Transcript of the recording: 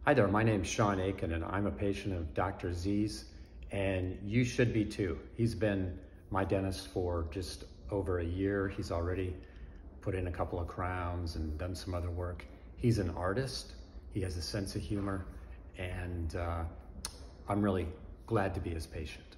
Hi there, my name's Sean Aiken and I'm a patient of Dr. Z's, and you should be too. He's been my dentist for just over a year. He's already put in a couple of crowns and done some other work. He's an artist, he has a sense of humor, and I'm really glad to be his patient.